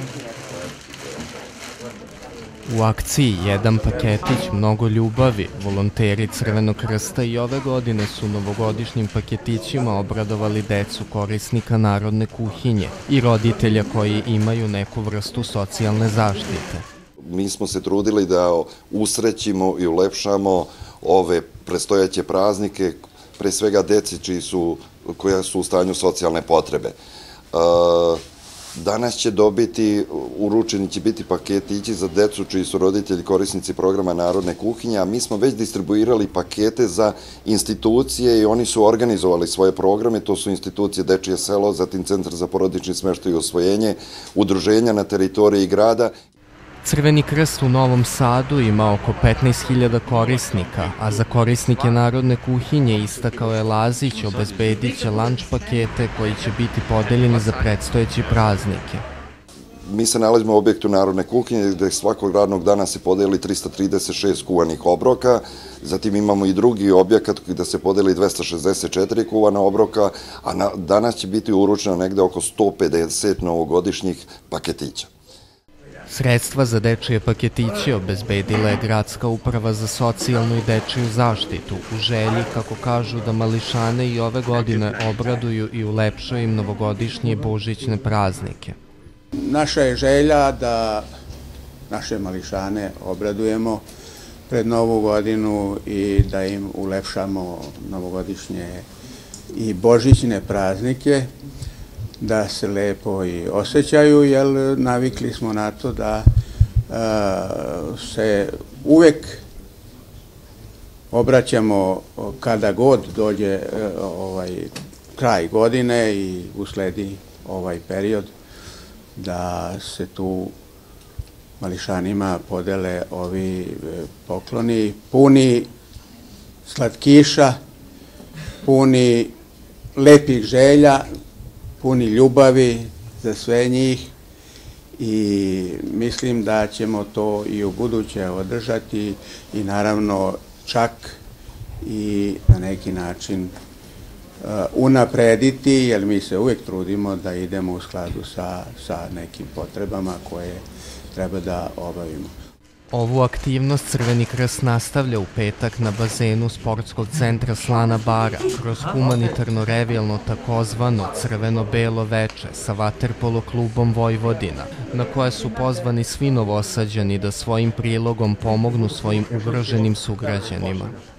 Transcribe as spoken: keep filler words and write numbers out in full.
U akciji Jedan paketić, mnogo ljubavi, volonteri Crvenog krsta i ove godine su novogodišnjim paketićima obradovali decu korisnika narodne kuhinje i roditelja koji imaju neku vrstu socijalne zaštite. Mi smo se trudili da usrećimo i ulepšamo ove predstojeće praznike, pre svega deci čiji su, koja su u stanju socijalne potrebe. Danas će dobiti, uručeni će biti paketići za decu čiji su roditelji korisnici programa Narodne kuhinje, a mi smo već distribuirali pakete za institucije i oni su organizovali svoje programe, to su institucije Dečije selo, zatim Centar za porodični smeštaj i usvojenje, udruženja na teritoriji grada. Crveni krst u Novom Sadu ima oko petnaest hiljada korisnika, a za korisnike Narodne kuhinje, istakao je Lazić, obezbedit će lanč pakete koji će biti podeljeni za predstojeći praznike. Mi se nalazimo u objektu Narodne kuhinje gde svakog radnog dana se podeli trista trideset šest kuvanih obroka, zatim imamo i drugi objekat gde se podeli dvesta šezdeset četiri kuvana obroka, a danas će biti uručeno negde oko sto pedeset novogodišnjih paketića. Sredstva za dečije paketiće obezbedila je Gradska uprava za socijalnu i dečiju zaštitu u želji, kako kažu, da mališane i ove godine obraduju i ulepšaju im novogodišnje i božićne praznike. Naša je želja da naše mališane obradujemo pred Novu godinu i da im ulepšamo novogodišnje i božićne praznike, da se lepo i osjećaju, jer navikli smo na to da se uvek obraćamo kada god dođe kraj godine i usledi ovaj period, da se tu mališanima podele ovi pokloni puni slatkiša, puni lepih želja, puni ljubavi za sve njih i mislim da ćemo to i u buduće održati i naravno čak i na neki način unaprediti, jer mi se uvek trudimo da idemo u skladu sa nekim potrebama koje treba da obavimo. Ovu aktivnost Crveni krst nastavlja u petak na bazenu sportskog centra Slana bara kroz humanitarno-revijalno takozvano crveno-belo veče sa vaterpolo klubom Vojvodina, na koje su pozvani svi Novosađani da svojim prilogom pomognu svojim ugroženim sugrađanima.